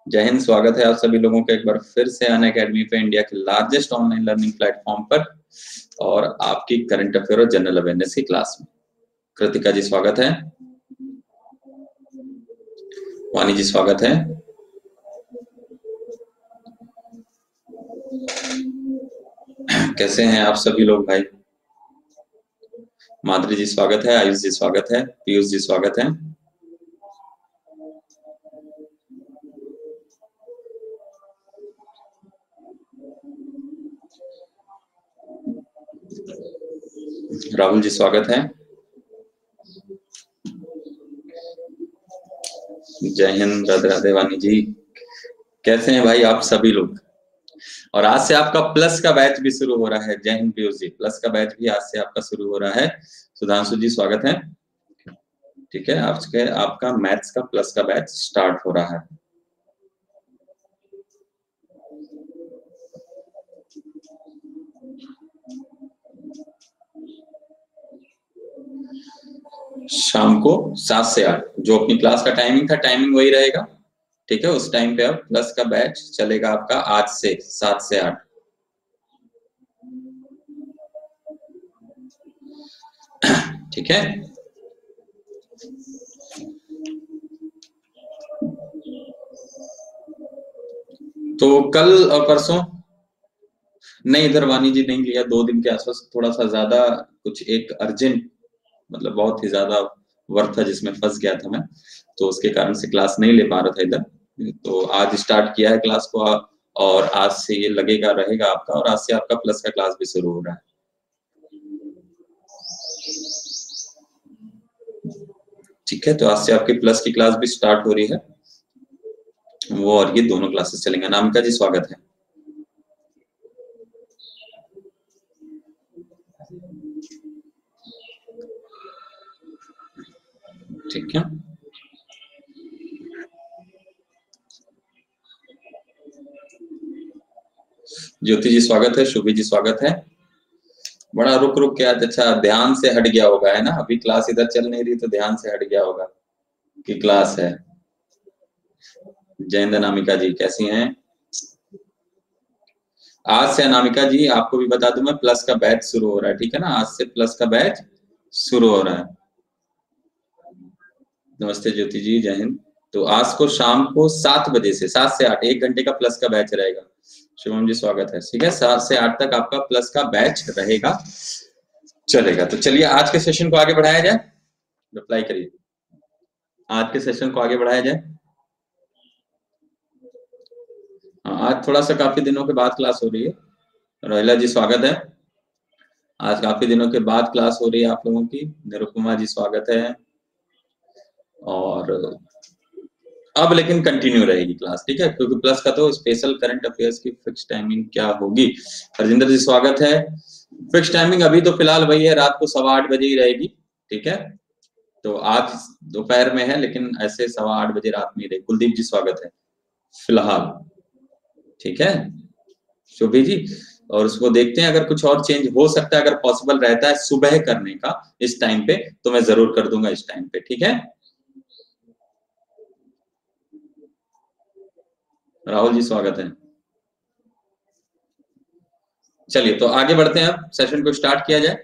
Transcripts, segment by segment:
जय हिंद। स्वागत है आप सभी लोगों का एक बार फिर से अनअकैडमी पे, इंडिया के लार्जेस्ट ऑनलाइन लर्निंग प्लेटफॉर्म पर, और आपकी करंट अफेयर और जनरल अवेयरनेस की क्लास में। कृतिका जी स्वागत है, वानी जी स्वागत है, कैसे हैं आप सभी लोग भाई? माधुरी जी स्वागत है, आयुष जी स्वागत है, पीयूष जी स्वागत है। राहुल जी स्वागत है। जय हिंद, राधे राधे। वानी जी कैसे हैं भाई आप सभी लोग? और आज से आपका प्लस का बैच भी शुरू हो रहा है। जय हिंद पीयूष जी, प्लस का बैच भी आज से आपका शुरू हो रहा है। सुधांशु जी स्वागत है। ठीक है, आपका मैथ्स का प्लस का बैच स्टार्ट हो रहा है। शाम को 7 से 8 जो अपनी क्लास का टाइमिंग था, टाइमिंग वही रहेगा। ठीक है, उस टाइम पे अब प्लस का बैच चलेगा आपका आज से 7 से 8। ठीक है, तो कल और परसों नहीं, इधर वानी जी नहीं लिया। 2 दिन के आसपास थोड़ा सा ज्यादा कुछ एक अर्जेंट, मतलब बहुत ही ज्यादा वर्क था जिसमें फंस गया था मैं, तो उसके कारण से क्लास नहीं ले पा रहा था इधर। तो आज स्टार्ट किया है क्लास को, और आज से ये लगेगा रहेगा आपका, और आज से आपका प्लस का क्लास भी शुरू हो रहा है। ठीक है, तो आज से आपकी प्लस की क्लास भी स्टार्ट हो रही है, वो और ये दोनों क्लासेस चलेंगे। नामिका जी स्वागत है। ठीक है, ज्योति जी स्वागत है, शुभी जी स्वागत है। बड़ा रुक रुक के आज, अच्छा ध्यान से हट गया होगा, है ना? अभी क्लास इधर चल नहीं रही तो ध्यान से हट गया होगा कि क्लास है। जय हिंद अनामिका जी, कैसी हैं? आज से अनामिका जी आपको भी बता दूं मैं, प्लस का बैच शुरू हो रहा है। ठीक है ना, आज से प्लस का बैच शुरू हो रहा है। नमस्ते ज्योति जी, जय हिंद। तो आज को शाम को 7 बजे से 7 से 8 1 घंटे का प्लस का बैच रहेगा। शिवम जी स्वागत है। ठीक है, 7 से 8 तक आपका प्लस का बैच रहेगा, चलेगा। तो चलिए आज के सेशन को आगे बढ़ाया जाए। रिप्लाई करिए, आज के सेशन को आगे बढ़ाया जाए। आज थोड़ा सा काफी दिनों के बाद क्लास हो रही है। रोहिला जी स्वागत है, आज काफी दिनों के बाद क्लास हो रही है आप लोगों की। निरुपमा जी स्वागत है। और अब लेकिन कंटिन्यू रहेगी क्लास, ठीक है, क्योंकि प्लस का तो स्पेशल करंट अफेयर्स की फिक्स टाइमिंग क्या होगी। हरजिंदर जी स्वागत है। फिक्स टाइमिंग अभी तो फिलहाल वही है, रात को 8:15 बजे ही रहेगी। ठीक है, तो आज दोपहर में है, लेकिन ऐसे 8:15 बजे रात में ही रहेगी। कुलदीप जी स्वागत है फिलहाल। ठीक है शोभी जी, और उसको देखते हैं, अगर कुछ और चेंज हो सकता है, अगर पॉसिबल रहता है सुबह करने का इस टाइम पे, तो मैं जरूर कर दूंगा इस टाइम पे। ठीक है, राहुल जी स्वागत है। चलिए तो आगे बढ़ते हैं, अब सेशन को स्टार्ट किया जाए।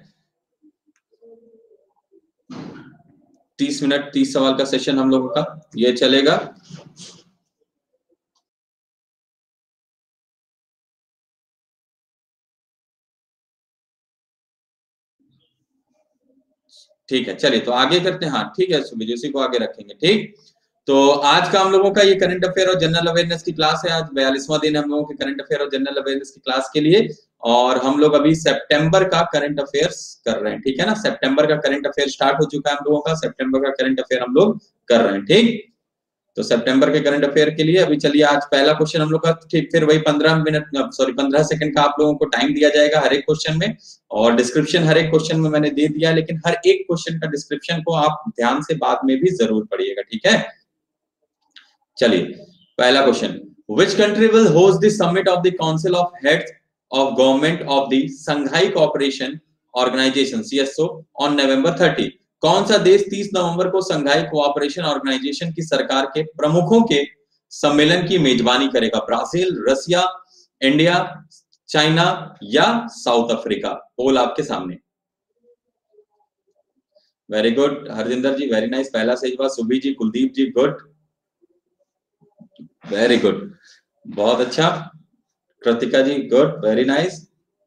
30 मिनट 30 सवाल का सेशन हम लोगों का ये चलेगा। ठीक है, चलिए तो आगे करते हैं। हाँ ठीक है सुबह, उसी को आगे रखेंगे। ठीक, तो आज का हम लोगों का ये करंट अफेयर और जनरल अवेयरनेस की क्लास है। आज 42वां दिन है हम लोगों के करंट अफेयर और जनरल अवेयरनेस की क्लास के लिए, और हम लोग अभी सितंबर का करंट अफेयर्स कर रहे हैं। ठीक है ना, सितंबर का करंट अफेयर स्टार्ट हो चुका है हम लोगों का। सितंबर का करंट अफेयर हम लोग कर रहे हैं। ठीक, तो सितंबर के करंट अफेयर के लिए अभी चलिए आज पहला क्वेश्चन हम लोग का, ठीक, फिर वही 15 सेकंड का आप लोगों को टाइम दिया जाएगा हर एक क्वेश्चन में, और डिस्क्रिप्शन हर एक क्वेश्चन में मैंने दे दिया, लेकिन हर एक क्वेश्चन का डिस्क्रिप्शन को आप ध्यान से बाद में भी जरूर पढ़िएगा। ठीक है, चलिए पहला question, which country will host the summit of the council of heads of government of the Shanghai cooperation organisation CSO on November 30? कौन सा देश 30 नवंबर को संघाई कोऑपरेशन ऑर्गेनाइजेशन की सरकार के प्रमुखों के सम्मेलन की मेजबानी करेगा? ब्राजील, रसिया, इंडिया, चाइना या साउथ अफ्रीका? पोल आपके सामने। Very good Harjinder ji, very nice, पहला सही जवाब। Subi ji, Kuldeep ji, good, very good, बहुत अच्छा। Kritika ji, good, very nice,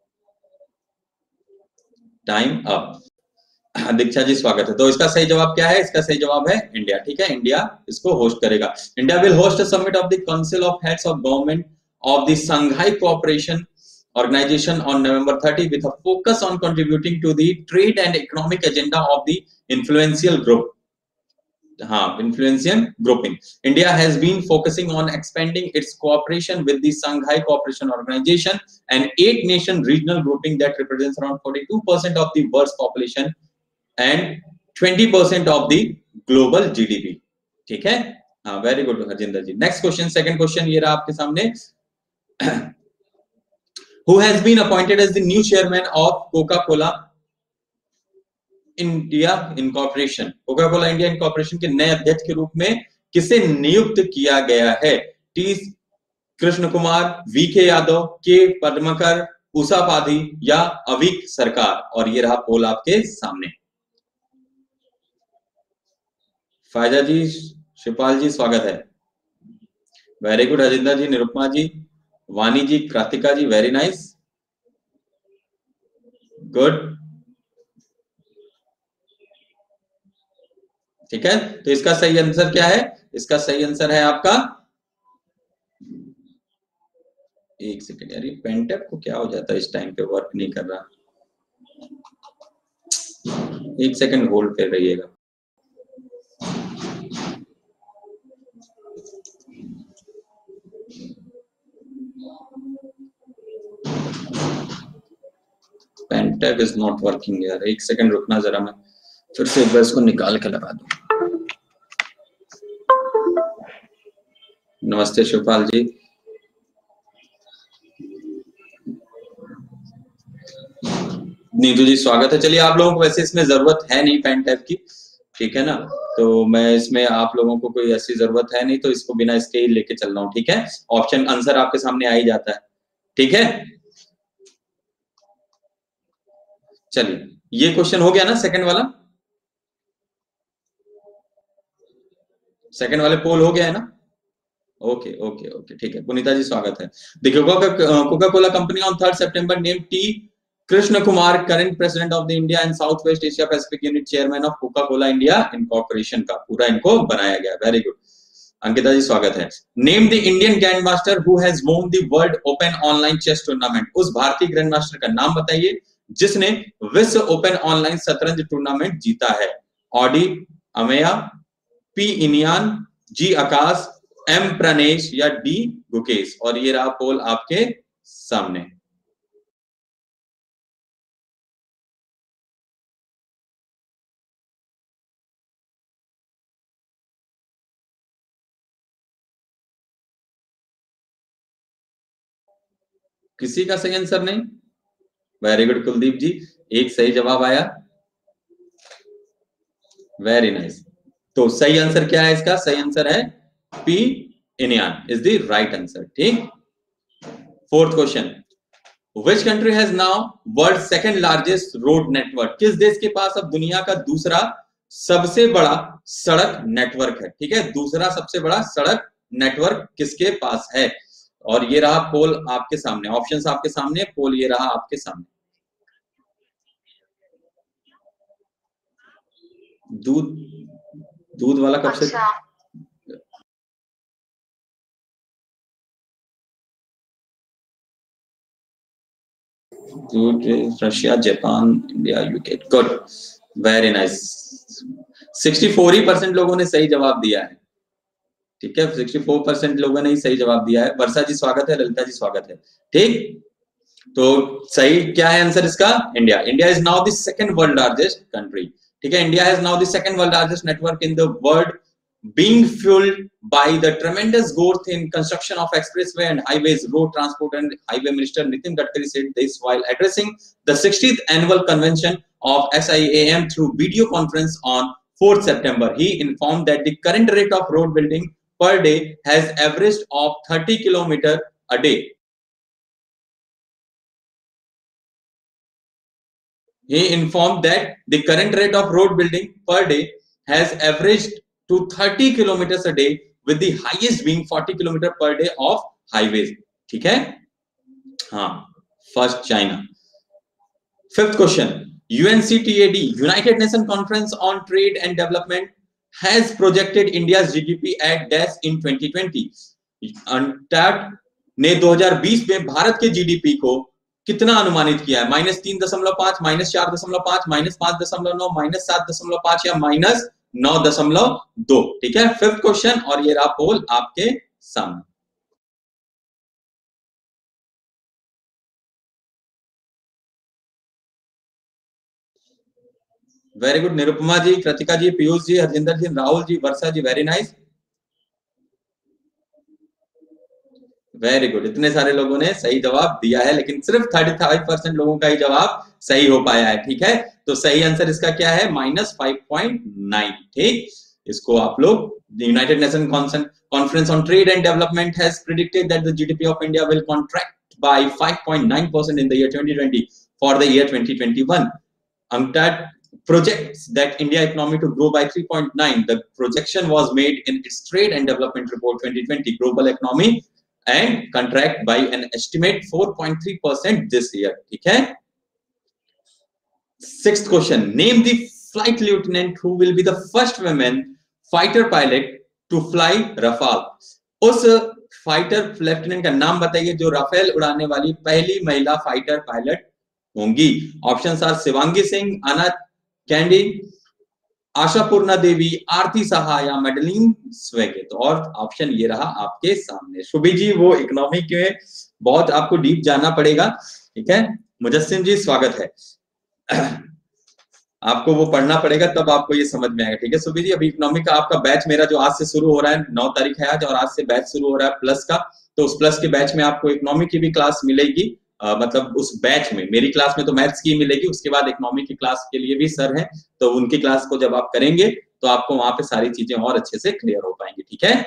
time up. Diksha ji स्वागत है। तो इसका सही जवाब क्या है? इसका सही जवाब है इंडिया। ठीक है, इंडिया इसको होस्ट करेगा। India will host a summit of the council of heads of government of the Shanghai cooperation organization on November 30 with a focus on contributing to the trade and economic agenda of the influential group. Influential grouping. India has been focusing on expanding its cooperation with the Shanghai Cooperation Organization, an 8-nation regional grouping that represents around 42% of the world's population and 20% of the global GDP. ठीक है, हाँ, very good Harjinder ji. Next question, second question ये रहा आपके सामने। Who has been appointed as the new chairman of Coca-Cola India Incorporation? Coca-Cola India Incorporation के नए अध्यक्ष के रूप में किसे नियुक्त किया गया है? T Krishna Kumar, VK Yadav, K Padmakar, Usha Padhi या अविक सरकार? और ये रहा पोल आपके सामने। फायदा जी, शिवपाल जी स्वागत है, very good Harjinder ji, Nirupama ji, Vani ji, Kritika ji, very nice, good. ठीक है, तो इसका सही आंसर क्या है? इसका सही आंसर है आपका, एक सेकंड यार, ये पेंटैप को क्या हो जाता है इस टाइम पे, वर्क नहीं कर रहा, एक सेकंड होल्ड पे रहिएगा। पेंटैप इज नॉट वर्किंग यार, एक सेकंड रुकना जरा, मैं फिर से एक बार इसको निकाल के लगा दूं। नमस्ते शिवपाल जी, नीतू जी स्वागत है। चलिए, आप लोगों को वैसे इसमें जरूरत है नहीं पेंटैप की, ठीक है ना, तो मैं इसमें आप लोगों को कोई ऐसी जरूरत है नहीं, तो इसको बिना इसके ही लेके चल रहा हूँ। ठीक है, ऑप्शन आंसर आपके सामने आ ही जाता है। ठीक है, चलिए ये क्वेश्चन हो गया ना, सेकंड वाला, सेकंड वाले पोल हो गया है ना? ओके ओके ओके, ठीक है, पुनीता जी स्वागत है। देखिए, कोका कोला कंपनी ऑन 3 सितंबर name T Krishna Kumar current president of the India and South West Asia Pacific unit chairman of Coca Cola India incorporation का पूरा इनको बनाया गया। वेरी गुड, अंकिता जी स्वागत है। Name the Indian grand master who has won the world open online chess tournament. उस भारतीय grand master का नाम बताइए जिसने विश्व ओपन ऑनलाइन शतरंज टूर्नामेंट जीता है। Audi Ameya, P Iniyan, G Aakash, M Pranesh या डी गुकेश? और ये रहा पोल आपके सामने। किसी का सही आंसर नहीं? वेरी गुड कुलदीप जी, एक सही जवाब आया, वेरी नाइस। तो सही आंसर क्या है इसका? सही आंसर है P Iniyan is the right answer. ठीक, fourth question, Which country has now world second largest road network? किस देश के पास अब दुनिया का दूसरा सबसे बड़ा सड़क नेटवर्क है? ठीक है, दूसरा सबसे बड़ा सड़क नेटवर्क किसके पास है? और ये रहा पोल आपके सामने, ऑप्शंस आपके सामने, पोल ये रहा आपके सामने। दूध वाला कब से? Russia, Japan, India, UK. Good, very nice, 64% लोगों ने सही जवाब दिया है। ठीक है, 64% लोगों ने ही सही जवाब दिया है। वर्षा जी स्वागत है, ललिता जी स्वागत है। ठीक, तो सही क्या है आंसर इसका? India. India is now the second world largest country. ठीक है, India has now the second world largest network in the world, being fueled by the tremendous growth in construction of expressway and highways. Road Transport and Highway Minister Nitin Gadkari said this while addressing the 60th annual convention of SIAM through video conference on 4th September. He informed that the current rate of road building per day has averaged of 30 kilometer a day. He informed that the current rate of road building per day has averaged to 30 kilometers a day, with the highest being 40 kilometer per day of highways. ठीक है, हाँ, first China. Fifth question, UNCTAD, United Nations Conference on Trade and Development, has projected India's GDP at dash in 2020. UNCTAD ने 2020 में भारत के GDP को कितना अनुमानित किया है? -3.5, -4.5, -5.9, -7.5 या -9.2. ठीक है, फिफ्थ क्वेश्चन, और ये रहा पोल आपके सामने. Very good. Nirupama ji, Kritika ji, Piyush ji, Harjinder ji, Rahul ji, Varsha ji, very nice, very good. इतने सारे लोगों ने सही जवाब दिया है, लेकिन सिर्फ 35% लोगों का ही जवाब सही हो पाया है. ठीक है, तो सही आंसर इसका क्या है? -5.9. ठीक, इसको आप लोग, United Nation conference on trade and development has predicted that the GDP of India will contract by 5.9% in the year 2020 for the year 2021. UNCTAD projects that India economy to grow by 3.9. The projection was made in its Trade and Development Report 2020. Global economy and contract by an estimate 4.3% this year. ठीक है. Sixth question, name the flight lieutenant who will be the first women fighter pilot to fly Rafale. उस fighter lieutenant का नाम बताइए जो Rafale उड़ाने वाली पहली महिला फाइटर पायलट होंगी. Options are Shivangi Singh, Anna Candy, Ashapurna Devi, Aarti Saha या मेडलिन स्वेगेट. और ऑप्शन ये रहा आपके सामने. शुभी जी, वो इकोनॉमी के बहुत आपको डीप जानना पड़ेगा. ठीक है, मुजस्सिम जी, स्वागत है. आपको वो पढ़ना पड़ेगा, तब आपको ये समझ में आएगा. ठीक है सुबी जी, अभी इकोनॉमी का आपका बैच मेरा जो आज से शुरू हो रहा है, 9 तारीख है आज, और आज से बैच शुरू हो रहा है प्लस का. तो उस प्लस के बैच में आपको इकोनॉमी की भी क्लास मिलेगी. मतलब उस बैच में, मेरी क्लास में तो मैथ्स की मिलेगी, उसके बाद इकोनॉमी की क्लास के लिए भी सर है, तो उनकी क्लास को जब आप करेंगे तो आपको वहां पे सारी चीजें और अच्छे से क्लियर हो पाएंगी. ठीक है,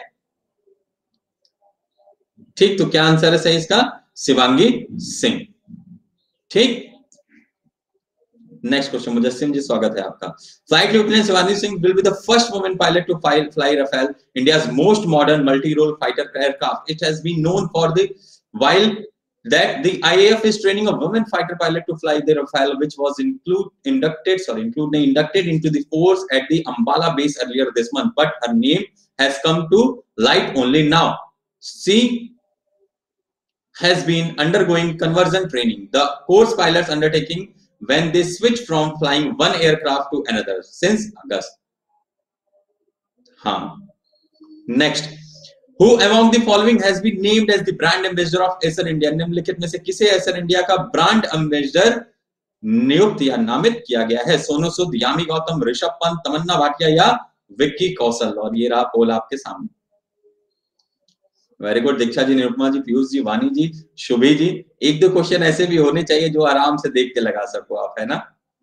ठीक. तो क्या आंसर है सही इसका? शिवांगी सिंह. ठीक, नेक्स्ट क्वेश्चन, मुजस्सिम जी, स्वागत है आपका. Flight lieutenant Shivangi Singh will be the first woman pilot to fly Rafale, India's most modern multi role fighter aircraft. It has been known for the while that the IAF is training a women fighter pilot to fly the Rafale, which was inducted into the force at the Ambala base earlier this month, but her name has come to light only now. She has been undergoing conversion training, the course pilots undertaking when they switch from flying one aircraft to another since August. Next, who among the following has been named as the brand ambassador of Acer India? निम्नलिखित में से किसे Acer India का brand ambassador नियुक्त या नामित किया गया है? सोनू सूद, यामी गौतम, ऋषभ पंत, तमन्ना भाटिया या विक्की कौशल. और ये रहा पोल आपके सामने. Very good. दीक्षा जी, निरुपमा जी, पीयूष जी, वानी जी, शुभी जी. एक दो क्वेश्चन ऐसे भी होने चाहिए जो आराम से देख के लगा सको आप, है ना.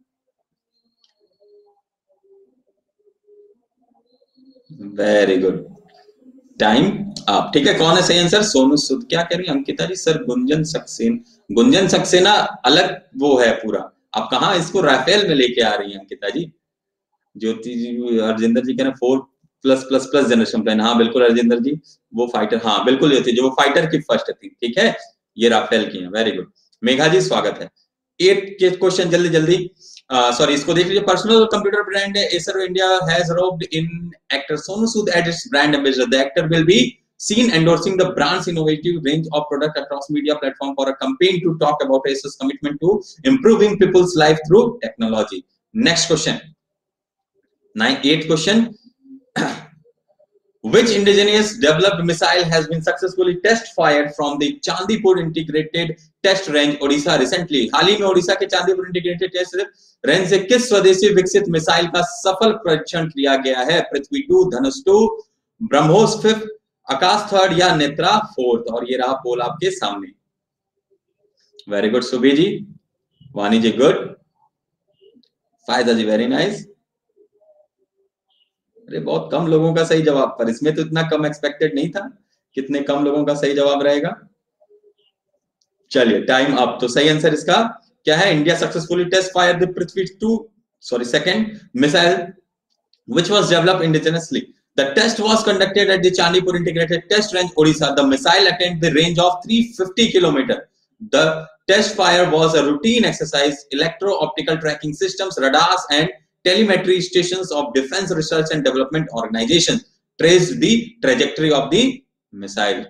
Very good. टाइम आप. ठीक है, कौन है सही आंसर? सोनू सूद. क्या कह रही है अंकिता जी? सर गुंजन सक्सेना अलग वो है पूरा. आप कहाँ इसको राफेल में लेके आ रही हैं अंकिता जी? ज्योति जी, हरजिंदर जी कह रहे हैं 4+++ जनरेशन प्लान. हाँ बिल्कुल हरजिंदर जी, वो फाइटर, हाँ बिल्कुल ज्योति जी, वो फाइटर की फर्स्ट थी. ठीक है, ये राफेल की है. Very good. मेघा जी, स्वागत है. 8 के क्वेश्चन जल्दी जल्दी. सॉरी, इसको देख लीजिए. Personal computer brand Acer India has roped in actor Sonu Sood as its brand ambassador. The actor will be seen endorsing the brand's innovative range of product across media platform for a campaign to talk about Acer's commitment to improving people's life through technology. Next question, 8th question. Which indigenous developed missile has been successfully test fired from the Chandipur Integrated Test Range, Odisha recently? हाल ही में ओडिशा के Chandipur integrated test range से किस स्वदेशी विकसित missile का सफल परीक्षण किया गया है? पृथ्वी 2, धनुष 2, ब्रह्मोस 5, आकाश 3rd या नेत्रा 4th. और ये रहा पोल आपके सामने. वेरी गुड सुबी जी, वानी जी गुड, फायदा जी वेरी नाइस, अरे बहुत कम लोगों का सही जवाब, पर इसमें तो इतना कम एक्सपेक्टेड नहीं था, कितने कम लोगों का सही जवाब रहेगा। चलिए टाइम अप। तो सही आंसर इसका क्या है? India successfully test fire the Prithvi two second missile which was developed indigenously. The test was conducted at the Chandipur Integrated Test Range, Odisha. The missile attained the range of 350 km. The test fire was a routine exercise. Electro-optical tracking systems, radars, and telemetry stations of Defense Research and Development Organization traced the trajectory of the missile.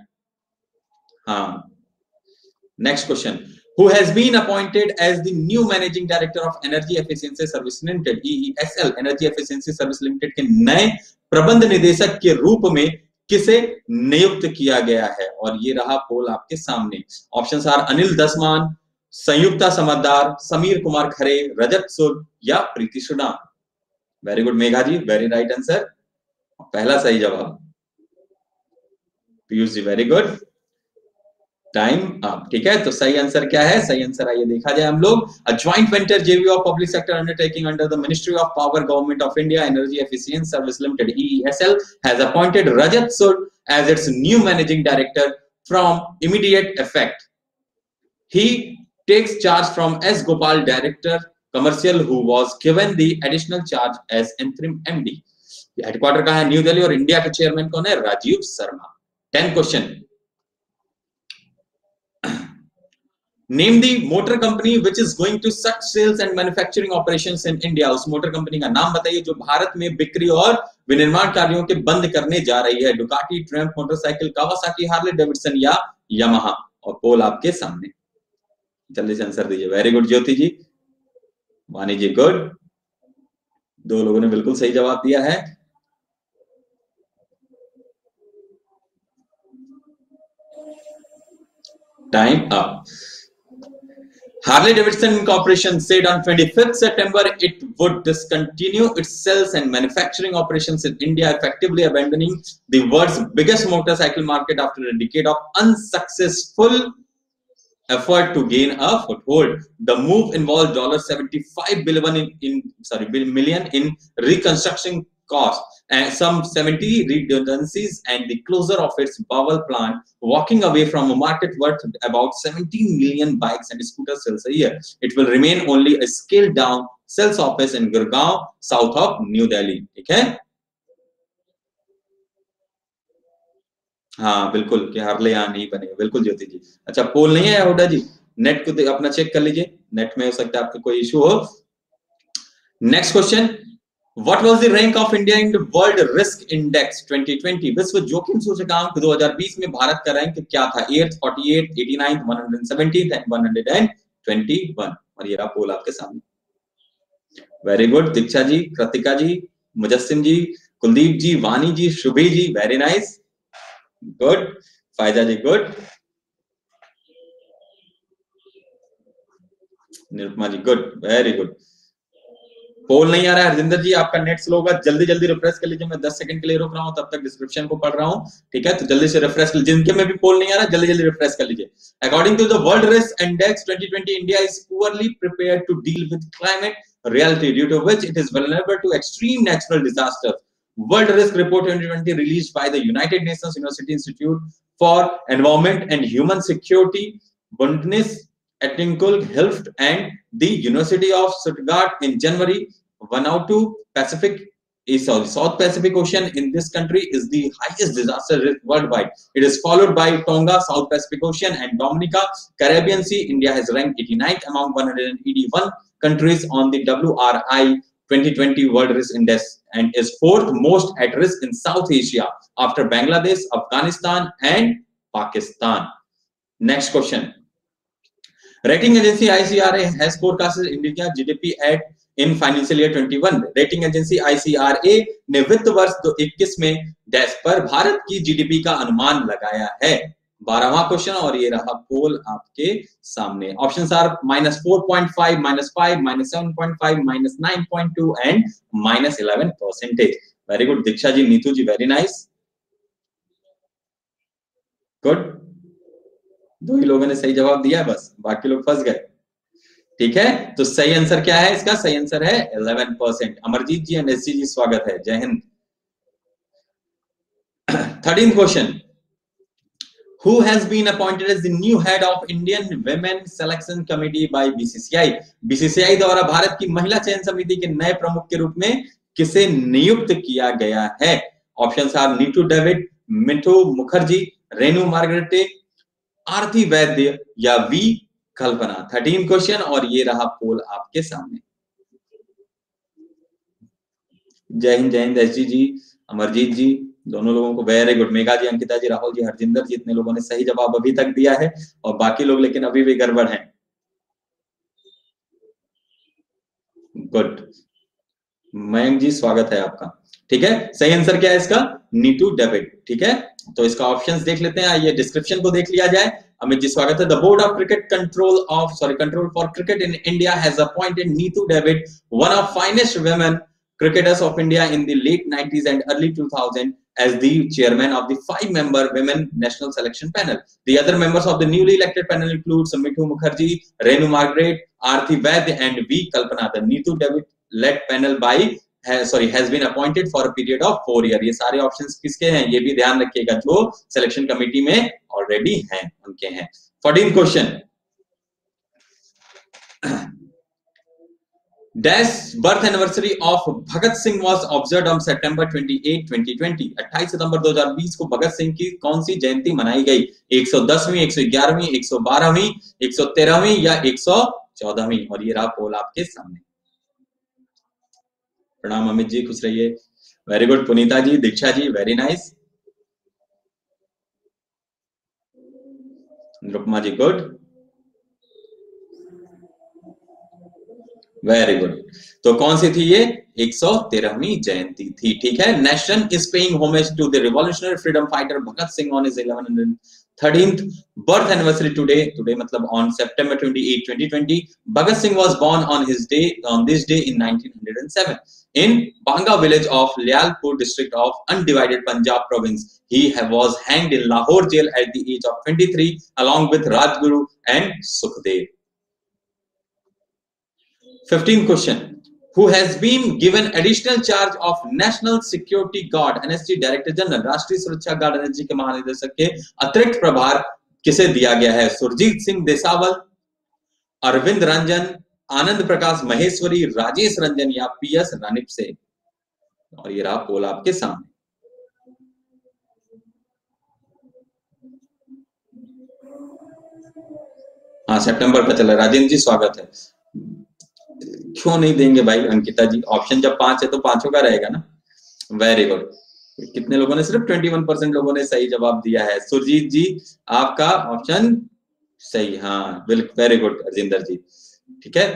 Next question. Who has been appointed as the new managing director of Energy Efficiency Service Limited EESL Energy Efficiency Service Limited के नए प्रबंध निदेशक के रूप में किसे नियुक्त किया गया है? और ये रहा पोल आपके सामने। ऑप्शंस आर अनिल दसमान, संयुक्ता समद्दार, समीर कुमार खरे, रजत सुर या Preeti Sudan. Very good Megha ji, very right answer, पहला सही जवाब। Piyush ji very good, time up. ठीक है, तो सही आंसर क्या है? सही आंसर आइए देखा जाए हम लोग। A joint venture JV of public sector undertaking under the ministry of power government of India energy efficiency service limited EESL has appointed Rajat Sur as its new managing director from immediate effect. He takes charge from S Gopal, director commercial, who was given the additional charge as interim MD। Headquarter कहां है? New Delhi. और India के chairman कौन है? Rajiv Sharma. 10 question. Name the motor company which is going to shut sales and manufacturing operations in India। उस motor company का नाम बताइए जो भारत में बिक्री और विनिर्माण कार्यों के बंद करने जा रही है। Ducati, Triumph motorcycle, Kawasaki, Harley Davidson या यामाहा। और पोल आपके सामने, जल्दी से आंसर दीजिए। वेरी गुड ज्योति जी, वानी जी गुड, 2 लोगों ने बिल्कुल सही जवाब दिया है। Time up. Harley-Davidson Incorporation said on 25th September it would discontinue its sales and manufacturing operations in India, effectively abandoning the world's biggest motorcycle market after a decade of unsuccessful effort to gain a foothold. The move involved $75 million in reconstruction costs and some 70 redundancies and the closure of its Bawal plant, walking away from a market worth about 17 million bikes and scooter sales a year. It will remain only a scaled down sales office in Gurgaon, south of New Delhi. ठीक है? हाँ बिल्कुल, कि Harley यहाँ नहीं बनेगा। बिल्कुल ज्योति जी। अच्छा पोल नहीं है हुडा जी, नेट को अपना चेक कर लीजिए, नेट में हो सकता है आपका कोई इशू हो। Next question. What was the rank of India in the World Risk Index 2020? विश्व जोखिम सूचकांक 2020 में भारत का रैंक क्या था? 8th, 48th, 89th, 117th and 121। और ये रहा पोल आपके सामने। Very good Diksha ji, Kritika ji, Mujassim ji, Kuldeep ji, Vani ji, Shubhi ji, very nice, good. Faiza ji good, Nirupama ji good, very good. Poll नहीं आ रहा है हरजिंदर जी, आपका नेट स्लो होगा, जल्दी जल्दी रिफ्रेश कर लीजिए। मैं 10 सेकंड के लिए रुक रहा हूं, तब तक डिस्क्रिप्शन को पढ़ रहा हूं। ठीक है, तो जल्दी से रिफ्रेश, जिनके में भी पोल नहीं आ रहा जल्दी जल्दी रिफ्रेश कर लीजिए। According to the world risk index 2020, India is poorly prepared to deal with climate reality due to which it is vulnerable to extreme natural disasters. World Risk Report 2020 released by the United Nations University Institute for Environment and Human Security, Bundesnetz, Ethical Health and the University of Stuttgart in January 102 Pacific South Pacific Ocean in this country is the highest disaster risk worldwide. It is followed by Tonga, South Pacific Ocean and Dominica, Caribbean Sea. India has ranked 89th among 181 countries on the WRI 2020 World Risk Index and is 4th most at risk in South Asia after Bangladesh, Afghanistan and Pakistan. Next question. Rating agency ICRA has forecasted India GDP at in financial year 21. Rating agency ICRA ने वित्त वर्ष 2021 में dash पर भारत की GDP का अनुमान लगाया है। 12वां क्वेश्चन और ये रहा पोल आपके सामने। Options are -4.5, -5, -7.5, -9.2 and -11%। Very good Diksha ji, Neetu ji, very nice, good. 2 ही लोगों ने सही जवाब दिया, बस बाकी लोग फंस गए। ठीक है, तो सही आंसर क्या है इसका? सही आंसर है 11%। अमरजीत जी एंड एससी जी स्वागत है, Jai Hind. 13th question. Who has been appointed as the new head of Indian Women Selection Committee by BCCI? BCCI द्वारा भारत की महिला चयन समिति के नए प्रमुख के रूप में किसे नियुक्त किया गया है? ऑप्शंस आर नीतू डेविड, मिठू मुखर्जी, रेणु मार्गरेटे, आरती वैद्य या वी कल्पना। 13 क्वेश्चन और ये रहा पोल आपके सामने। जय हिंद एसजी जी, अमरजीत जी, दोनों लोगों को वेरी गुड। मेघा जी, अंकिता जी, राहुल जी, हरजिंदर जी, इतने लोगों ने सही जवाब अभी तक दिया है और बाकी लोग लेकिन अभी भी गड़बड़ हैं। गुड, मयंक जी स्वागत है आपका। ठीक है, सही आंसर क्या है इसका? नीतू डेविड। ठीक है, तो इसका ऑप्शंस देख लेते हैं, आइए डिस्क्रिप्शन को देख लिया जाए। अमित जी स्वागत है। The board of cricket control for cricket in India has appointed Neetu David, one of finest women cricketers of India in the late 90s and early 2000 as the chairman of the 5-member women national selection panel. The other members of the newly elected panel include Mithu Mukherjee, Renu Margaret, Aarti Vaid and V Kalpana. The Neetu David led panel has been appointed for a period of 4 years. ये सारे options किसके हैं ये भी ध्यान रखिएगा, जो selection committee में ऑलरेडी हैं उनके हैं। 14th question, Dash birth anniversary of Bhagat Singh was observed on September 28, 2020. 28 सितंबर 2020 को भगत सिंह की कौन सी जयंती मनाई गई? 110वीं, 111वीं, 112वीं, 113वीं या 114वीं? और ये रहा पोल आपके सामने। प्रणाम अमित जी, खुश रहिए। वेरी गुड पुनीता ji, Diksha ji, very nice. Rukma ji good, very good. तो कौन सी थी ये? 113वीं जयंती थी। ठीक है, nation is paying homage to the revolutionary freedom fighter Bhagat Singh on his 1113th birth anniversary today मतलब on September 28, 2020. Bhagat Singh was born on this day in 1907 in Banga village of Lyalpur district of undivided Punjab province. He was hanged in Lahore jail at the age of 23 along with Rajguru and Sukhdev. 15th question, who has been given additional charge of National Security Guard NSG Director General, राष्ट्रीय सुरक्षा guard NSG के महानिदेशक के अतिरिक्त प्रभार किसे दिया गया है? सुरजीत सिंह देसावल, अरविंद रंजन, आनंद प्रकाश महेश्वरी, राजेश रंजन या पीएस रानिप से? और ये रहा पोल आपके सामने। हाँ, सितंबर का चला। राजेंद्र जी स्वागत है। क्यों नहीं देंगे भाई अंकिता जी? ऑप्शन जब 5 है तो 5 का रहेगा ना। Very good. कितने लोगों ने? सिर्फ 21% लोगों ने सही जवाब दिया है। सुरजीत जी आपका ऑप्शन सही। हाँ बिल्कुल, वेरी गुड राजेंद्र जी। ठीक है,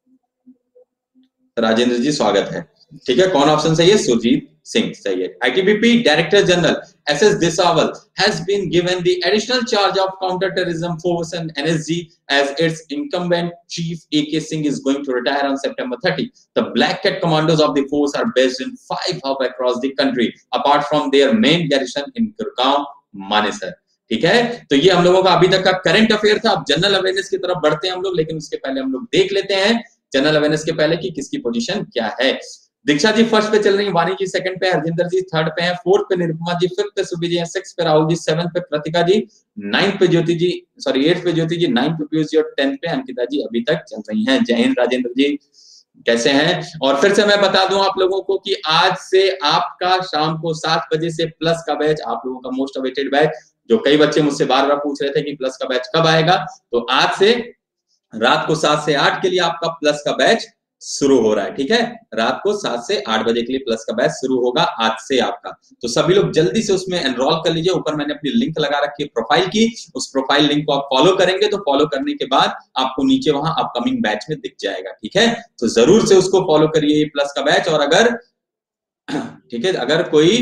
राजेंद्र जी स्वागत है। ठीक है, कौन ऑप्शन सही है? सुरजीत सिंह सही है। ITBP director general SS Desawal has been given the additional charge of counter-terrorism force and NSG as its incumbent chief AK Singh is going to retire on September 30. The Black Cat commandos of the force are based in 5 hubs across the country, apart from their main garrison in Gurgaon, Manesar. ठीक है, तो ये हम लोगों का अभी तक का करंट अफेयर था। अब जनरल अवेयरनेस की तरफ बढ़ते हैं हम लोग, लेकिन उसके पहले हम लोग देख लेते हैं जनरल अवेयरनेस के पहले कि किसकी पोजीशन क्या है। दीक्षा जी फर्स्ट पे चल रही है, वाणी जी सेकंड पे, हरजिंदर जी थर्ड पे है, फोर्थ पे निरुपमा जी, फिफ्थ पे सुबी जी, सिक्स पे राहुल जी, सेवंथ पे प्रतिका जी, नाइन्थ पे ज्योति जी, सॉरी 8th पे ज्योति जी, 9th पे पीयूष जी और 10th पे अंकिता जी अभी तक चल रही हैं। जय हिंद राजेंद्र जी, कैसे हैं? और फिर से मैं बता दूं आप लोगों को कि आज से आपका शाम को 7 बजे से प्लस का बैच, आप लोगों का मोस्ट अवेटेड बैच, जो कई बच्चे मुझसे बार बार पूछ रहे थे कि प्लस का बैच कब आएगा, तो आज से रात को 7 से 8 के लिए आपका प्लस का बैच शुरू हो रहा है। ठीक है, रात को 7 से 8 बजे के लिए प्लस का बैच शुरू होगा आज से आपका। तो सभी लोग जल्दी से उसमें एनरोल कर लीजिए। ऊपर मैंने अपनी लिंक लगा रखी है प्रोफाइल की, उस प्रोफाइल लिंक को आप फॉलो करेंगे तो फॉलो करने के बाद आपको नीचे वहां अपकमिंग बैच में दिख जाएगा। ठीक है, तो जरूर से उसको फॉलो करिए ये प्लस का बैच। और अगर ठीक है, अगर कोई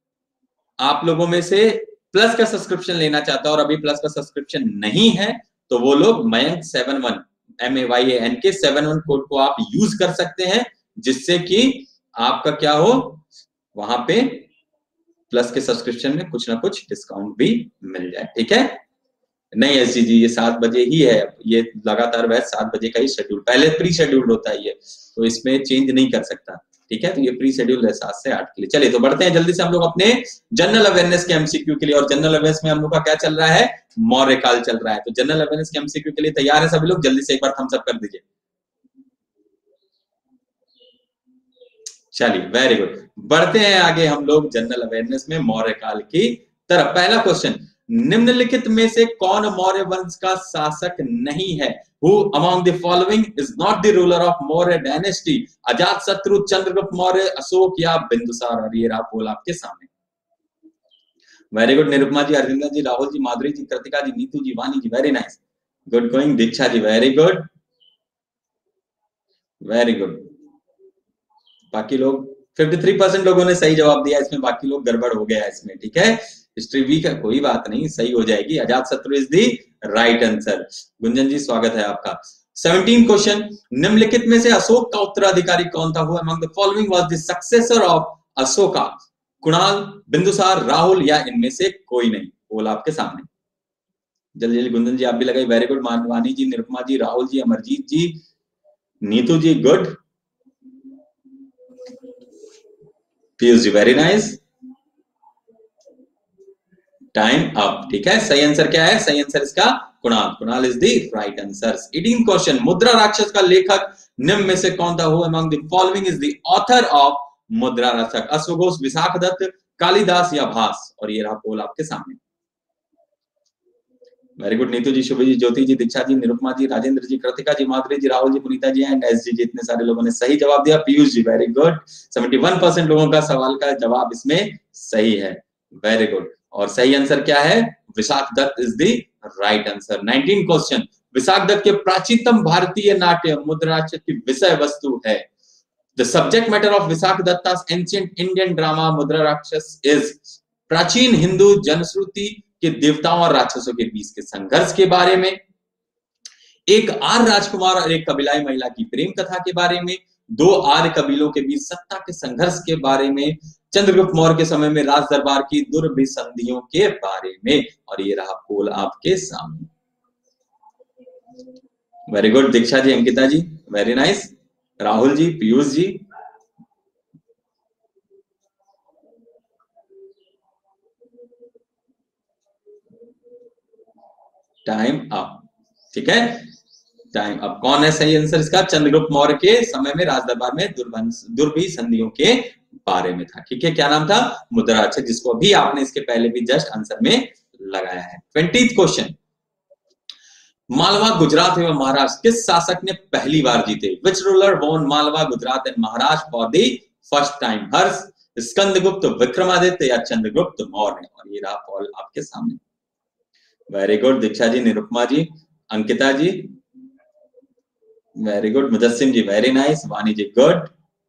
आप लोगों में से प्लस का सब्सक्रिप्शन लेना चाहता है और अभी प्लस का सब्सक्रिप्शन नहीं है तो वो लोग मयंक 71 MAYAN के 71 कोड को आप यूज कर सकते हैं, जिससे कि आपका क्या हो, वहां पे प्लस के सब्सक्रिप्शन में कुछ ना कुछ डिस्काउंट भी मिल जाए। ठीक है, नहीं एसजी जी ये 7 बजे ही है, ये लगातार बैच 7 बजे का ही शेड्यूल, पहले प्री शेड्यूल होता है ये, तो इसमें चेंज नहीं कर सकता। ठीक है, तो ये प्री शेड्यूल है 7 से 8 के लिए। चलिए तो बढ़ते हैं जल्दी से हम लोग अपने जनरल अवेयरनेस के एमसीक्यू के लिए। और जनरल अवेयरनेस में हम लोग का क्या चल रहा है, मौर्य काल चल रहा है। तो जनरल अवेयरनेस के एमसीक्यू के लिए तैयार है सभी लोग? जल्दी से एक बार थम्स अप कर दीजिए। चलिए वेरी गुड, बढ़ते हैं आगे हम लोग जनरल अवेयरनेस में मौर्य काल की तरफ। पहला क्वेश्चन, निम्नलिखित में से कौन मौर्य वंश का शासक नहीं है? Who among the following is not the ruler of Maurya dynasty? Ajatashatru, Chandragupta Maurya, Ashok या बिंदुसार? और ये रहा पोल आपके सामने। Very good, Nirupama ji, Arvinda ji, Rahul ji, Madhuri ji, Kritika ji, Neetu ji, Vani ji, very nice, good going. Diksha ji very good, very good. बाकी लोग 53% लोगों ने सही जवाब दिया, इसमें बाकी लोग गड़बड़ हो गया इसमें, ठीक है। हिस्ट्री वीक है, कोई बात नहीं, सही हो जाएगी। Ajatashatru is the right answer. Gunjan ji स्वागत है आपका। 17 क्वेश्चन, निम्नलिखित में से अशोक का उत्तराधिकारी कौन था? Among the following was the successor of Ashoka? Kunal, Bindusara, Rahul या इनमें से कोई नहीं? बोल आपके सामने, जल्दी जल्दी। गुंजन जी आप भी लगाई, very good. Manvani ji, Nirupama ji, Rahul ji, Amarjeet ji, Neetu ji, good. Piyush ji very nice, time up, ठीक है। सही आंसर क्या है? सही आंसर इसका Kunal, Kunal is the right answer. 18 question, Mudra Rakshasa का लेखक निम्न में से कौन था? Who among the following is the author of Mudra Rakshasa? अश्वघोष, Vishakhadatta, Kalidas या भास? और ये रहा पोल आपके सामने। Very good, Neetu ji, Shubh ji, Jyoti ji, Diksha ji, Nirupama ji, Rajendra ji, Kritika ji, Madhuri ji, Rahul ji, Puneeta ji and S ji, इतने सारे लोगों ने सही जवाब दिया। पीयूष जी वेरी गुड, 71% लोगों का सवाल का जवाब इसमें सही है, वेरी गुड। और सही आंसर क्या है? Vishakhadatta is the right answer. 19 question, Vishakhadatta के प्राचीनतम भारतीय नाट्य मुद्रा राक्षस की विषय वस्तु है? The subject matter of Vishakhadatta's ancient Indian drama Mudra Rakshasa is प्राचीन हिंदू जनश्रुति के देवताओं और राक्षसों के बीच के संघर्ष के बारे में, एक आर्य राजकुमार और एक कबीलाई महिला की प्रेम कथा के बारे में, दो आर्य कबीलों के बीच सत्ता के संघर्ष के बारे में, चंद्रगुप्त मौर्य के समय में राज दरबार की दुर्भिसंधियों के बारे में? और ये रहा पोल आपके सामने। Very good, Diksha ji, Ankita ji, very nice, Rahul ji, Piyush ji, time up, ठीक है, टाइम अप। कौन है सही आंसर इसका? चंद्रगुप्त मौर्य के समय में राज दरबार में दुर्भिसंधियों के बारे में था, ठीक है। क्या नाम था? मुद्रा राक्षस, जिसको अभी आपने इसके पहले भी जस्ट आंसर में लगाया है। 20th क्वेश्चन, मालवा, गुजरात एवं महाराष्ट्र किस शासक ने पहली बार जीते? Which ruler won Malwa, Gujarat and Maharashtra for the first time? Harsha, Skandagupta, Vikramaditya या चंद्रगुप्त मौर्य? और ये रहा पॉल आपके सामने। Very good, Diksha ji, Nirupama ji, Ankita ji, very good, Mujassim ji, very nice, Vani ji, good.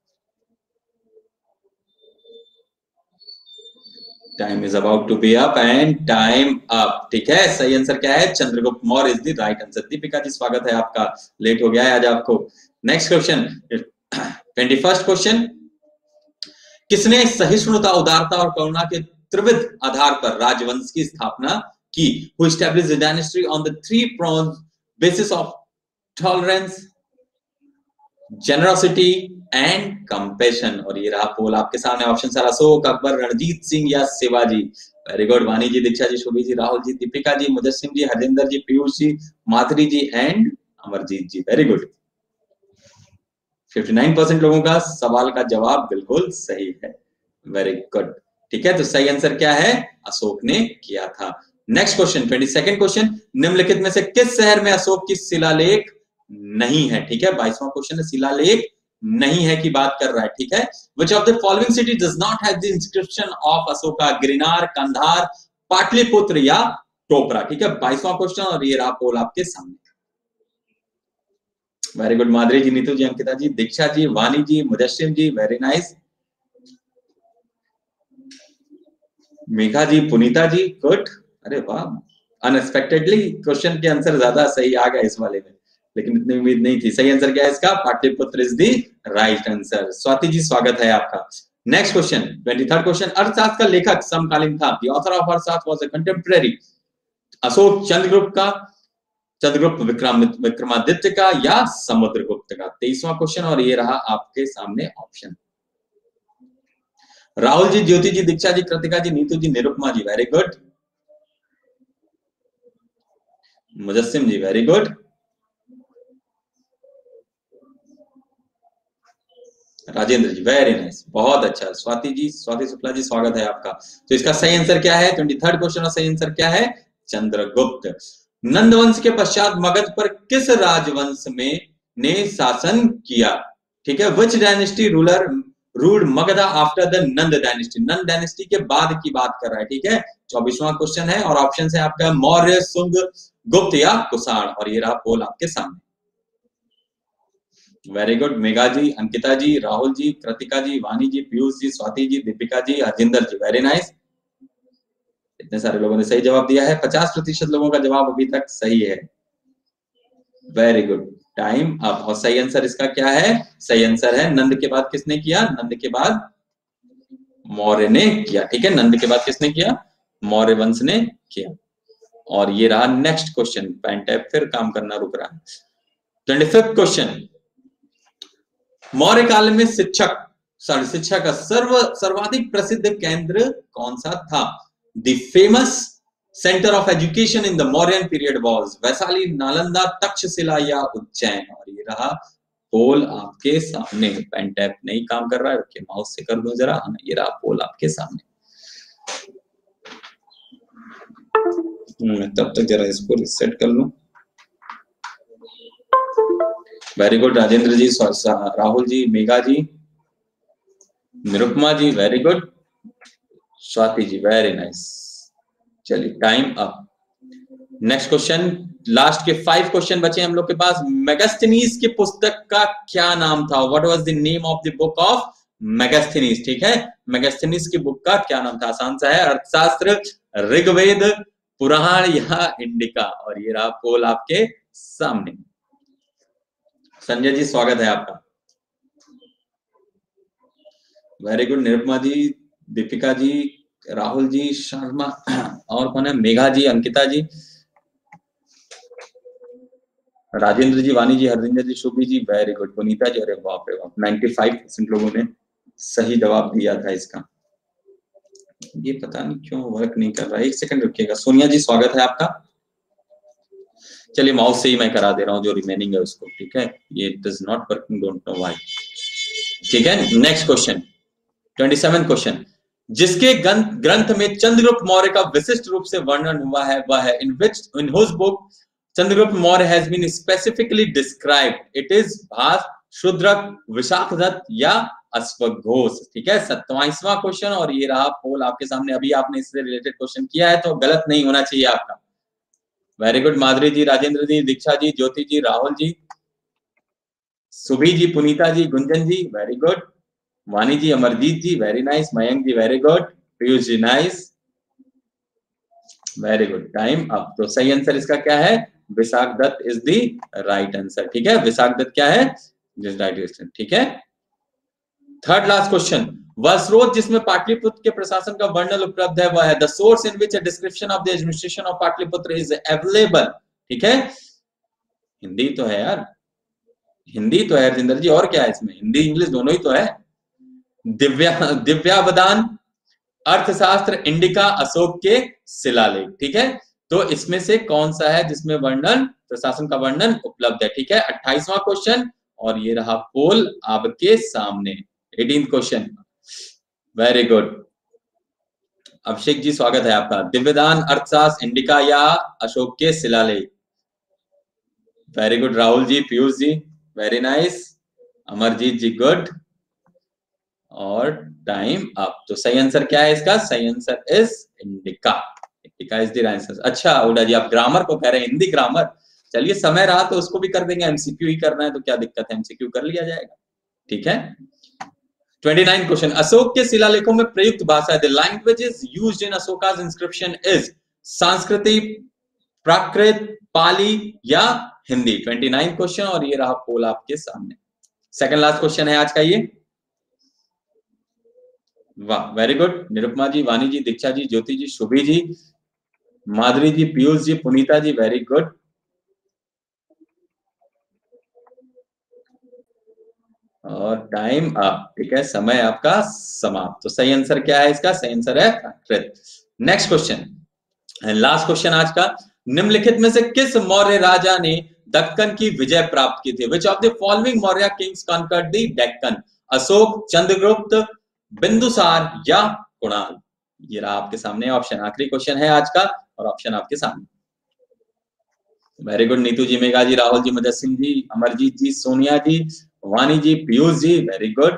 Time is about to be up and time up, ठीक है। सही आंसर क्या है? Chandragupta Maurya is the right answer. Deepika ji स्वागत है आपका, लेट हो गया है आज आपको। नेक्स्ट क्वेश्चन, 21st क्वेश्चन, किसने सहिष्णुता, उदारता और करुणा के त्रिविध आधार पर राजवंश की स्थापना की? Who established the dynasty on the three-pronged basis of tolerance, generosity and compassion? और ये रहा पोल आपके सामने। ऑप्शन सारा अशोक, अकबर, रणजीत सिंह या Shivaji? Very good, Vani ji, Diksha ji, Shobhi ji, Rahul ji, Deepika ji, Mujassim ji, Harjinder ji, Piyush ji, Madhuri ji and Amarjeet ji, very good. 59% लोगों का सवाल का जवाब बिल्कुल सही है, वेरी गुड, ठीक है। तो सही आंसर क्या है? अशोक ने किया था। नेक्स्ट क्वेश्चन, 22nd क्वेश्चन, निम्नलिखित में से किस शहर में अशोक की शिलालेख नहीं है? ठीक है, 22वां क्वेश्चन है, शिलालेख नहीं है की बात कर रहा है, ठीक है। Which of the following city does not have the inscription of Ashoka? Girnar, Kandahar, Pataliputra या टोपरा? ठीक है, 22वां क्वेश्चन और ये रहा पोल आपके सामने। Very good, Madhuri ji, Neetu ji, Ankita ji, Diksha ji, Vani ji, Mujassim ji, very nice, Megha ji, Puneeta ji, good. अरे वाह, अनएक्सपेक्टेडली क्वेश्चन के आंसर ज्यादा सही आ गया इस वाले में, लेकिन इतनी उम्मीद नहीं थी। सही आंसर क्या है इसका? Pataliputra is the right answer. Swati ji स्वागत है आपका। नेक्स्ट क्वेश्चन, 23rd क्वेश्चन, अर्थशास्त्र का लेखक समकालीन था? The author of Arthashastra was a contemporary Ashok, Chandragupta का, चंद्रगुप्त विक्रमादित्य का या समुद्रगुप्त का? 23वां क्वेश्चन और ये रहा आपके सामने option. Rahul ji, Jyoti ji, Diksha ji, Kritika ji, Neetu ji, Nirupama ji, very good. Mujassim ji, very good. Rajendra ji, very nice, बहुत अच्छा। स्वाति जी, स्वाति शुक्ला जी, स्वागत है आपका। तो इसका सही आंसर क्या है? 23rd क्वेश्चन का सही आंसर क्या है? चंद्रगुप्त। नंदवंश के पश्चात मगध पर किस राजवंश में ने शासन किया? ठीक है, which dynasty ruler ruled Magadha after the Nanda dynasty? Nanda dynasty के बाद की बात कर रहा है, ठीक है। 24वां क्वेश्चन है और ऑप्शन है आपका मौर्य, सुंग, गुप्त या कुषाण। और ये रहा पोल आपके सामने। Very good. Megha ji, Ankita ji, Rahul ji, Kritika ji, Vani ji, Piyush ji, Swati ji, Deepika ji, Ajinder ji, very nice. इतने सारे लोगों ने सही जवाब दिया है। 50% लोगों का जवाब अभी तक सही है। Very good. Time up. और सही आंसर इसका क्या है? सही आंसर है नंद के बाद किसने किया? नंद के बाद मौर्य ने किया, ठीक है। नंद के बाद किसने किया? मौर्य वंश ने किया। और ये रहा नेक्स्ट क्वेश्चन। पेन टैब फिर काम करना रुक रहा है। 25th question. मौर्य काल में शिक्षा का सर्वाधिक प्रसिद्ध केंद्र कौन सा था? The famous centre of education in the Mauryan period was Vaishali, Nalanda, Takshashila या उज्जैन। और ये रहा पोल आपके सामने। पेन टैप नहीं काम कर रहा है, ओके, माउस से कर दो जरा। ये रहा पोल आपके सामने। तब तक जरा इसको रिसेट कर लूं। Very good Rajendra ji, Rahul ji, Megha ji, Nirupama ji, very good. Swati ji, very nice. चलिए, time up. Next question. Last के 5 क्वेश्चन बचे हम लोग के पास। मेगास्थनीज की पुस्तक का क्या नाम था? What was the name of the book of Megasthenes? ठीक है, मेगास्थनीज की बुक का क्या नाम था? आसान सा है। अर्थशास्त्र, ऋग्वेद, पुराण या इंडिका। और ये रहा पोल आपके सामने। संजय जी, स्वागत है आपका। Very good. निरुपमा जी, दीपिका जी, राहुल जी, शर्मा, और कौन है? मेघा जी, अंकिता जी, राजेंद्र जी, वानी जी, हरजिंदर जी, शुभी जी, वेरी गुड। पुनीता जी, अरे बाप रे बाप, 95% लोगों ने सही जवाब दिया था इसका। ये पता नहीं क्यों वर्क नहीं कर रहा है। 1 सेकंड रुकिएगा। सोनिया जी, स्वागत है आपका। चलिए, माउस से ही मैं करा दे रहा हूँ जो रिमेनिंग है उसको, ठीक है। ये does not working, don't know why. ठीक है, नेक्स्ट क्वेश्चन। 27 क्वेश्चन। जिसके ग्रंथ में चंद्रगुप्त मौर्य का विशिष्ट रूप से वर्णन हुआ है वह है in whose book Chandragupta Maurya has been specifically described? It is Bhasa, Shudraka, Vishakhadatta या अश्वघोष। ठीक है, 27वां क्वेश्चन। और ये रहा पोल आपके सामने। अभी आपने इससे रिलेटेड क्वेश्चन किया है तो गलत नहीं होना चाहिए आपका। Very good. Madhuri ji, Rajendra ji, Diksha ji, Jyoti ji, Rahul ji, Subhi ji, Puneeta ji, Gunjan ji, very good. Vani ji, Amarjeet ji, very nice. Mayank ji, very good. Piyush ji, nice, very good. Time up. तो सही आंसर इसका क्या है? Vishakhadatta is the right answer. ठीक है, विशाखदत्त क्या है? Right answer. ठीक है। Third last question. वह स्रोत जिसमें पाटलिपुत्र के प्रशासन का वर्णन उपलब्ध है वह है the source in which a description of the administration of Pataliputra is available. ठीक है, हिंदी तो है यार, हिंदी तो है हरजिंदर जी, और क्या है इसमें? हिंदी इंग्लिश दोनों ही तो है। दिव्यावदान, अर्थशास्त्र, इंडिका, अशोक के शिलालेख। ठीक है, तो इसमें से कौन सा है जिसमें वर्णन, प्रशासन का वर्णन उपलब्ध है? ठीक है, 28वां क्वेश्चन। और ये रहा पोल आपके सामने। 18th question. Very good. Abhishek ji, स्वागत है आपका। दिव्यदान, अर्थशास्त्र, इंडिका या अशोक के शिलालेख? Very good. Rahul ji, Piyush ji, very nice. Amarjeet ji, good. और टाइम अप। तो सही आंसर क्या है इसका? सही answer is Indica. Indica is the answer. अच्छा उड़ा जी, आप ग्रामर को कह रहे हैं, हिंदी ग्रामर। चलिए, समय रहा तो उसको भी कर देंगे। एमसीक्यू ही करना है तो क्या दिक्कत है, एमसीक्यू कर लिया जाएगा। ठीक है। 29 क्वेश्चन। अशोक के शिलालेखों में प्रयुक्त भाषा, the languages used in Ashoka's inscription is Sanskrit, Prakrit, Pali या हिंदी? 29 क्वेश्चन। और ये रहा पोल आपके सामने। सेकंड लास्ट क्वेश्चन है आज का ये। वाह, very good. Nirupama ji, Vani ji, Diksha ji, Jyoti ji, Shubhi ji, Madhuri ji, Piyush ji, Puneeta ji, very good. और टाइम अप, ठीक है, समय आपका समाप्त। तो सही आंसर क्या है इसका? सही आंसर है कृत। नेक्स्ट क्वेश्चन, लास्ट क्वेश्चन आज का, निम्नलिखित में से किस मौर्य राजा ने दक्कन की विजय प्राप्त की थी? Which of the following Maurya kings conquered the Deccan? Ashok, Chandragupta, Bindusara या कुणाल? ये रहा आपके सामने ऑप्शन। आखिरी क्वेश्चन है आज का और ऑप्शन आपके सामने। Very good Neetu ji, Megha ji, Rahul ji, Madar Singh ji, Amarjeet ji, Sonia ji, Vani ji, Piyush ji, very good.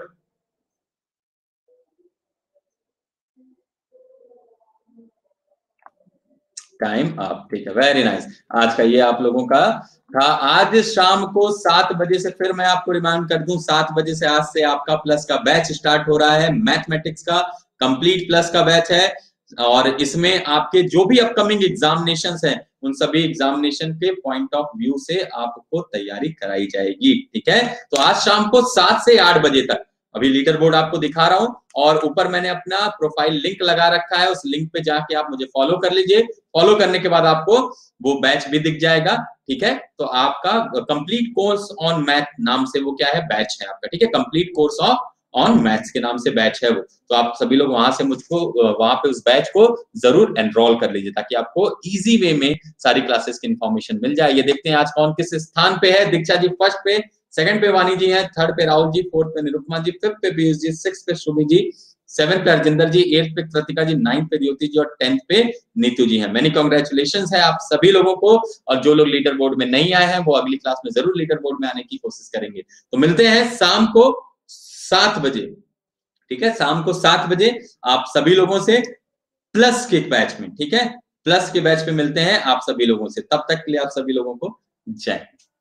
Time up, ठीक है, वेरी नाइस। आज का ये आप लोगों का था। आज शाम को 7 बजे से, फिर मैं आपको रिमाइंड कर दूं, 7 बजे से आज से आपका प्लस का बैच स्टार्ट हो रहा है। मैथमेटिक्स का कंप्लीट प्लस का बैच है और इसमें आपके जो भी अपकमिंग एग्जामिनेशंस हैं उन सभी एग्जामिनेशन के पॉइंट ऑफ व्यू से आपको तैयारी कराई जाएगी, ठीक है। तो आज शाम को 7 से 8 बजे तक, अभी लीडर बोर्ड आपको दिखा रहा हूं और ऊपर मैंने अपना प्रोफाइल लिंक लगा रखा है, उस लिंक पे जाके आप मुझे फॉलो कर लीजिए। फॉलो करने के बाद आपको वो बैच भी दिख जाएगा, ठीक है। तो आपका कंप्लीट कोर्स ऑन मैथ नाम से वो क्या है, बैच है आपका, ठीक है। कंप्लीट कोर्स ऑन मैथ्स के नाम से बैच है वो। तो आप सभी लोग वहां से मुझको वहां पे उस बैच को जरूर एनरोल कर लीजिए ताकि आपको इजी वे में सारी क्लासेस की इंफॉर्मेशन मिल जाए। ये देखते हैं आज कौन किस स्थान पे है। दीक्षा जी फर्स्ट पे, सेकंड पे वानी जी हैं, थर्ड पे राहुल जी, फोर्थ पे निरुपमा जी, फिफ्थ पे पीयूष जी, सिक्स पे सुमी जी, सेवेंथ पे अर्जिंदर जी, एट्थ पे कृतिका जी, नाइन्थ पे ज्योति जी और 10th पे नीतू जी हैं। मेनी कॉन्ग्रेचुलेशन है आप सभी लोगों को। और जो लोग लीडर बोर्ड में नहीं आए हैं वो अगली क्लास में जरूर लीडर बोर्ड में आने की कोशिश करेंगे। तो मिलते हैं शाम को 7 बजे, ठीक है, शाम को 7 बजे आप सभी लोगों से प्लस के बैच में, ठीक है, प्लस के बैच पे मिलते हैं आप सभी लोगों से। तब तक के लिए आप सभी लोगों को जय हिंद।